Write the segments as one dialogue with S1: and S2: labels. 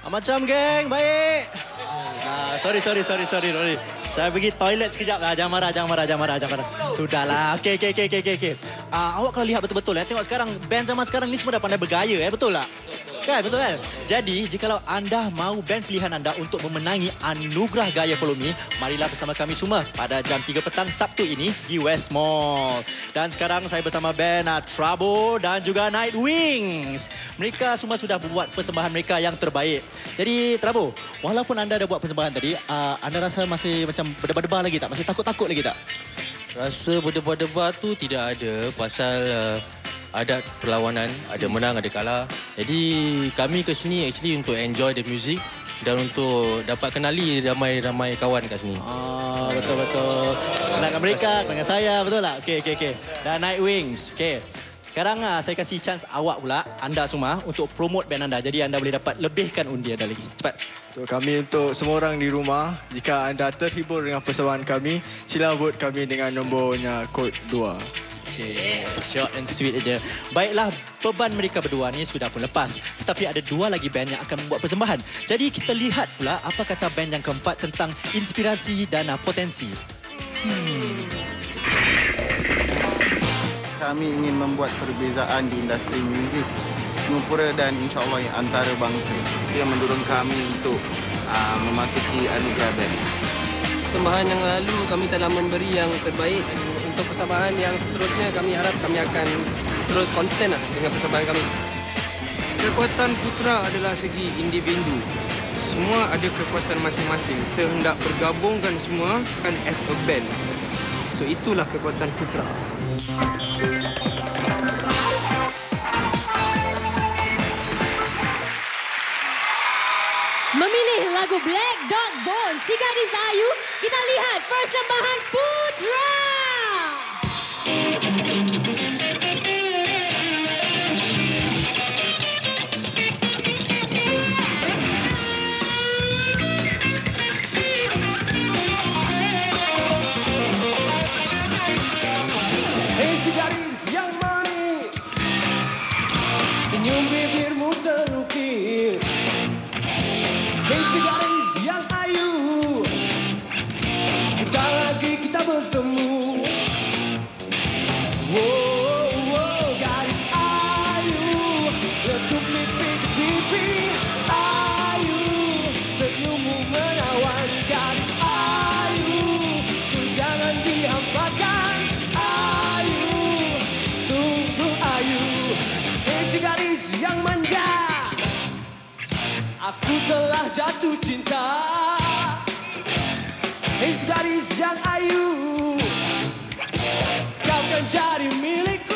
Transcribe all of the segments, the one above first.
S1: Macam geng, baik. Sorry. Saya pergi toilet sekejap lah. Jangan marah. Sudahlah. Okey. Awak kalau lihat betul-betul tengok sekarang band zaman sekarang ni semua dah pandai bergaya betul tak? Betul kan? Jadi, jikalau anda mahu band pilihan anda untuk memenangi anugerah Gaya Follow Me, marilah bersama kami semua pada jam 3 petang Sabtu ini di West Mall. Dan sekarang saya bersama band Trouble dan juga Nightwings. Mereka semua sudah buat persembahan mereka yang terbaik. Jadi, Trouble, walaupun anda dah buat persembahan tadi, anda rasa masih macam berdebar-debar lagi tak? Masih takut-takut lagi tak?
S2: Rasa berdebar-debar tu tidak ada pasal ada perlawanan, ada menang, ada kalah. Jadi kami ke sini actually untuk enjoy the music dan untuk dapat kenali ramai-ramai kawan kat sini.
S1: Betul. Kenalkan mereka, kenalkan saya, betul tak? Okey. Dan Nightwings. Okey. Sekarang saya kasih chance awak pula, anda semua, untuk promote band anda. Jadi anda boleh dapat lebihkan undi anda lagi. Cepat.
S3: Untuk semua orang di rumah, jika anda terhibur dengan persembahan kami, sila vote kami dengan nombornya kod 2.
S1: Short and sweet aja. Baiklah, beban mereka berdua ni sudah pun lepas. Tetapi ada dua lagi band yang akan membuat persembahan. Jadi kita lihat pula apa kata band yang keempat tentang inspirasi dan potensi.
S4: Kami ingin membuat perbezaan di industri muzik Singapura dan insyaAllah antarabangsa. Ia mendorong kami untuk memasuki anugerah band.
S5: Persembahan yang lalu kami telah memberi yang terbaik. Untuk persembahan yang seterusnya kami harap kami akan terus konsisten dengan persembahan kami.
S6: Kekuatan Putra adalah segi individu. Semua ada kekuatan masing-masing. Kita hendak bergabungkan semua kan as a band. So itulah kekuatan Putra.
S7: Memilih lagu Black Dog Bone, Si Gadis Ayu, kita lihat persembahan Putra.
S8: Hei si gadis yang manis, senyum bibirmu terukir. Hei si gadis yang ayu, bentar lagi kita bertemu. Gadis ayu, lesuk pipi ke pipi. Ayu, senyummu menawan. Gadis ayu, ku jangan dihampakan. Ayu, sungguh ayu. Hei si gadis yang manja, aku telah jatuh cinta. Hei si gadis yang ayu, kau kan jadi milikku.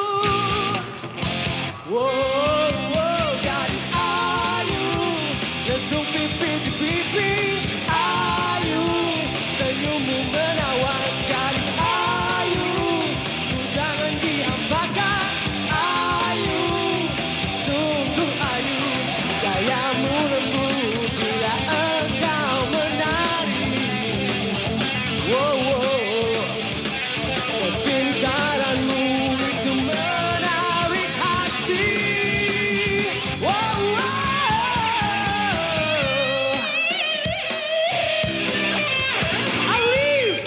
S8: Gadis ayu, lesung pipi di pipi. Ayu, senyummu menawan. Gadis ayu, ku jangan dihampakan. Ayu, sungguh ayu. Gayamu lembut bila engkau menari. Kepintaranmu itu menarik hati. Alif.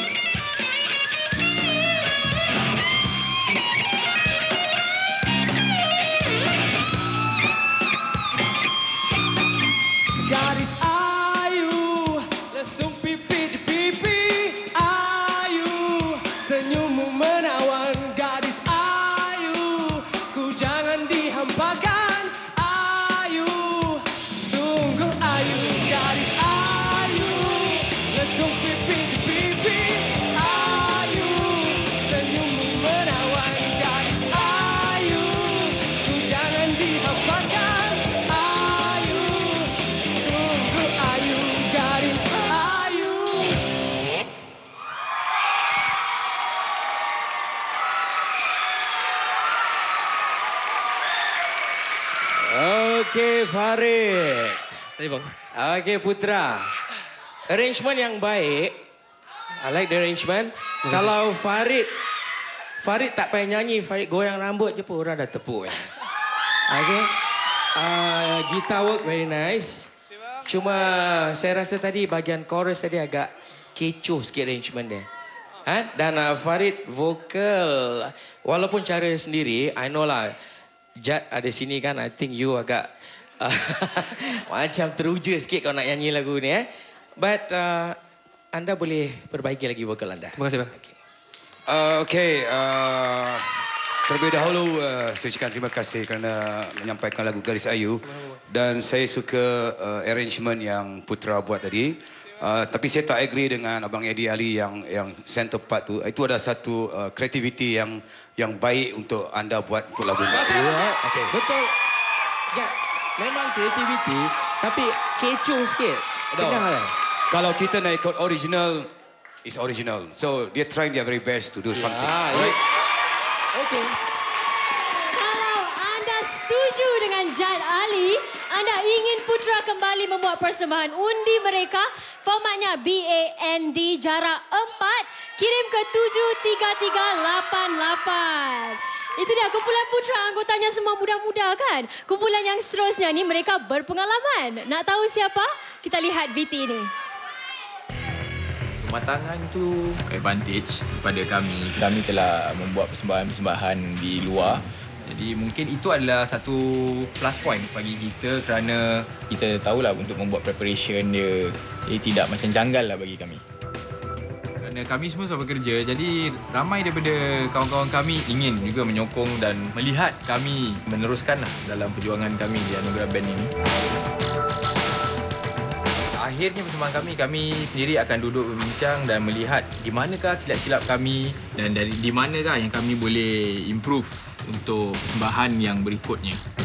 S8: Gadis ayu, lesung pipi di pipi. Ayu, senyummu menawan. Gadis ayu, ku jangan dihampakan. Ayu, sungguh ayu. Gadis ayu, lesung pipi di pipi. Ayu, senyummu menawan. Gadis ayu, ku jangan dihampakan. Ayu, sungguh ayu. Gadis ayu.
S2: Okey, Farid.
S5: Saya bang.
S2: Okey, Putra. Arrangement yang baik. I like the arrangement. Kalau Farid tak payah nyanyi, Farid goyang rambut je pun orang dah tepuk. Okey.
S8: Guitar work very nice. Cuma saya rasa tadi bahagian chorus tadi agak kecoh sikit arrangement dia. Dan Farid vokal, walaupun cara sendiri, I know lah, Jad ada sini kan, I think you agak macam teruja sikit kalau nak nyanyi lagu ni. But anda boleh perbaiki lagi vokal anda.
S5: Terima kasih, Bang.
S9: Terlebih dahulu saya ucapkan terima kasih kerana menyampaikan lagu Gadis Ayu. Dan saya suka arrangement yang Putra buat tadi. Tapi saya tak agree dengan Abang Eddie Ali yang center part tu. Itu ada satu kreativiti yang baik untuk anda buat untuk lagu ini.
S8: Okay. Betul. Ya, memang kreativiti tapi kecoh sikit. Dengar kan?
S9: Kalau kita nak ikut original, is original. So dia trying their very best to do something. Right?
S8: Okay.
S7: Kalau anda setuju dengan Jad Ali, anda ingin Putra kembali membuat persembahan undi mereka, formatnya BAND jarak 4, kirim ke 73388. Itu dia kumpulan Putra, anggotanya semua muda-muda kan? Kumpulan yang seterusnya ni mereka berpengalaman. Nak tahu siapa? Kita lihat VT ini.
S10: Kematangan tu advantage pada kami. Kami telah membuat persembahan-persembahan di luar. Jadi mungkin itu adalah satu plus point bagi kita kerana kita tahulah untuk membuat preparation dia. Jadi tidak macam janggal lah bagi kami. Kerana kami semua sudah bekerja, jadi ramai daripada kawan-kawan kami ingin juga menyokong dan melihat kami meneruskan dalam perjuangan kami di Anugerah Band ini. Akhirnya persembahan kami sendiri akan duduk berbincang dan melihat di manakah silap-silap kami dan di manakah yang kami boleh improve untuk persembahan yang berikutnya.